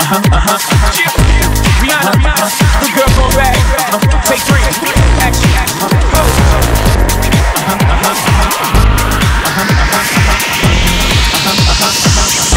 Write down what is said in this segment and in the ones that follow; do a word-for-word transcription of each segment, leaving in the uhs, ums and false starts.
Uh-huh, uh-huh. Rihanna, the girl go back. Take three, action. Pose. Uh-huh, uh-huh, uh-huh, uh-huh, uh-huh.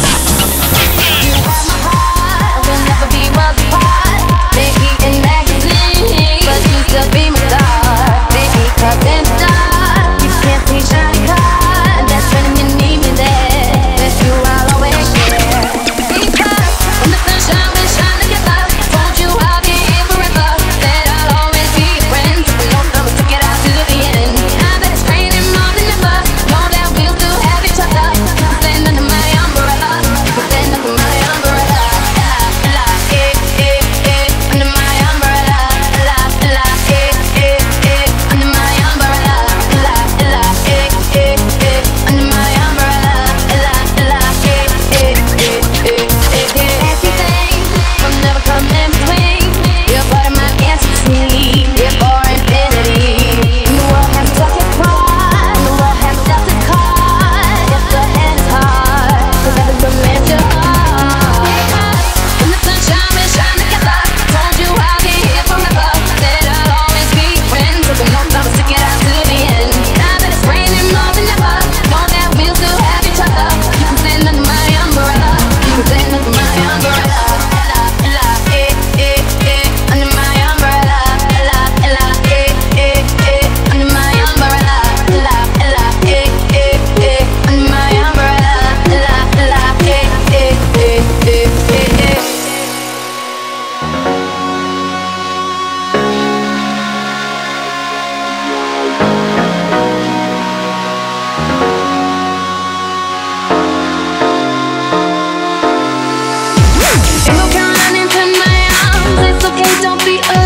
You have my heart, we'll never be worlds apart. Maybe in magazines, but you still be my star. Baby, cause in the dark, you can't see shiny cars. That's when you need me there. With you, I'll always share. Because when the sunshine will shine together, told you I'll be here forever. Said I'll always be your friend. Took a long time, took it out to the end. Now that it's raining more than ever, know that we'll still have each other. Stand under my umbrella, stand under my umbrella. La la eh eh eh, under my umbrella. La la eh eh eh, under my umbrella. La la eh eh eh, under my umbrella. La la eh eh eh eh eh. Everything will never come in between. You're part of my entity. You're for infinity. And the world has struck its pride. The world has dealt its card. If the hand is hard, cause that is what meant your heart. When the sunshine will shine together, told you I'll be here forever. Said I'll always be your friend. Took a long time to stick it out to the end. Now that it's raining more than ever, know that we'll still have each other. You can stand under my umbrella. You can stand under my umbrella. La la eh eh eh, under my umbrella. La la eh eh eh, under my umbrella. La la eh eh eh, under my umbrella. La la eh eh eh eh eh. Ain't no crying into my arms. It's okay, don't be afraid.